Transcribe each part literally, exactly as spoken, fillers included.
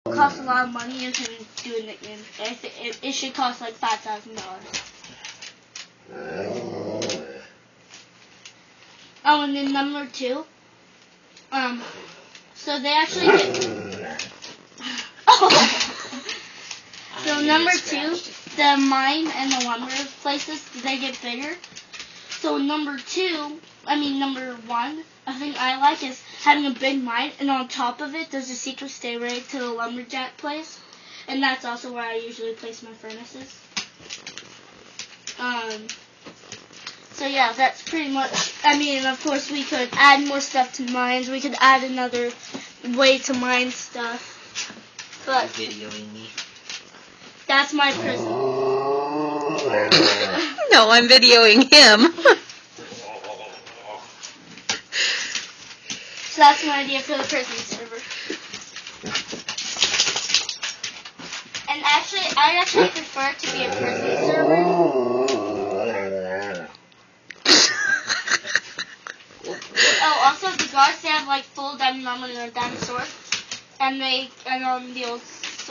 costs a lot of money, you can do a nickname. It, it, it should cost like five thousand dollars. Oh, and then number two. Um, so they actually get. Oh. So number two, the mine and the lumber places, they get bigger. So number two, I mean number one, a thing I like is having a big mine, and on top of it, there's a secret stairway to the lumberjack place, and that's also where I usually place my furnaces. Um. So yeah, that's pretty much. I mean, of course, we could add more stuff to mines. We could add another way to mine stuff. But videoing me. That's my prison. No, I'm videoing him. So that's my idea for the prison server. And actually, I actually prefer it to be a prison server. Oh, also the guards, they have like full diamond armor and a diamond sword, and they and on the old so,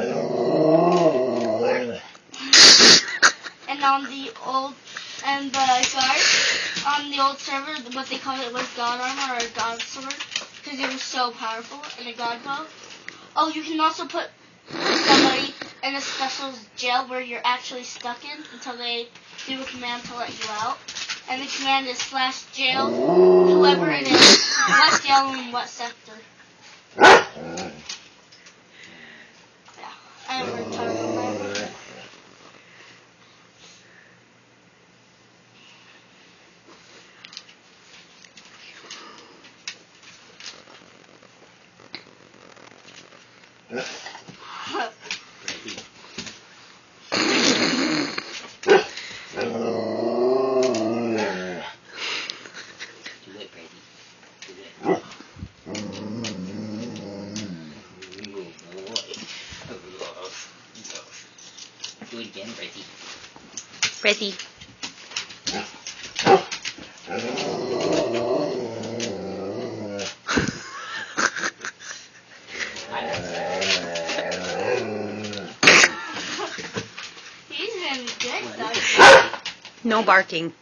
and on the old and the guards on the old server, what they call it was god armor or god sword, because it was so powerful, and a god bow. Oh, you can also put somebody in a special jail where you're actually stuck in until they do a command to let you out. And the command is slash jail, whoever it is, what jail and what sector. Yeah, I have a retarded on that. Do it again, Brady. Brady. He's really good, though. No barking.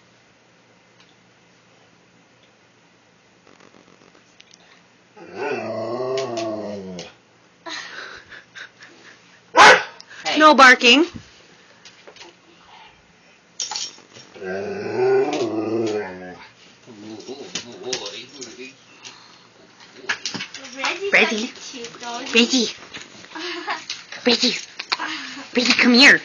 Hey. No barking. Brady. Brady. Brady. Brady, come here.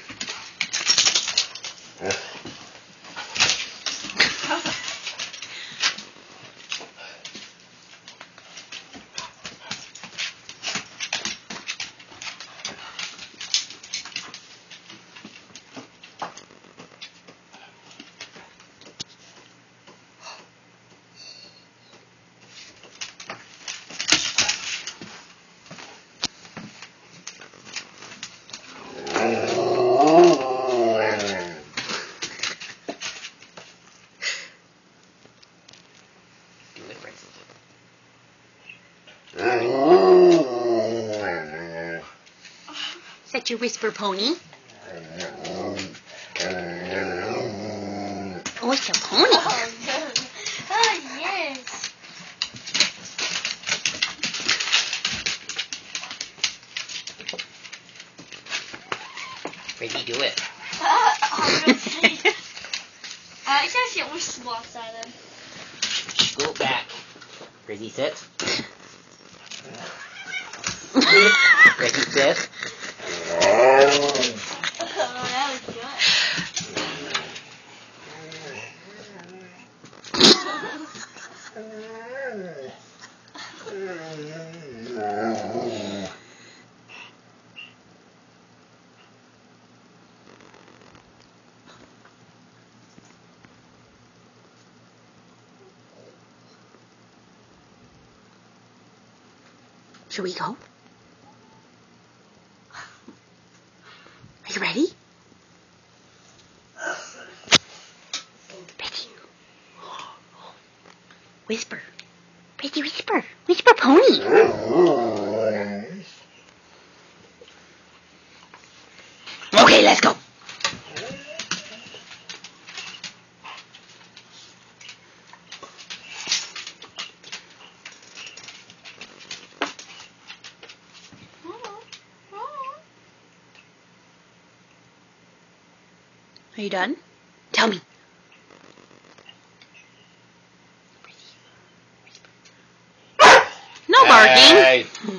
Is that your whisper pony? Oh, it's a pony. Oh, good. Oh, yes. Brady, do it. Uh, honestly. I like how she almost walks out of them. Go back. Brady, sit. Brady, sit. Oh, that was good. Should we go? Are you ready? Brady. Whisper. Brady, whisper. Whisper, pony. Okay, let's go. Are you done? Tell me. No barking. Hey.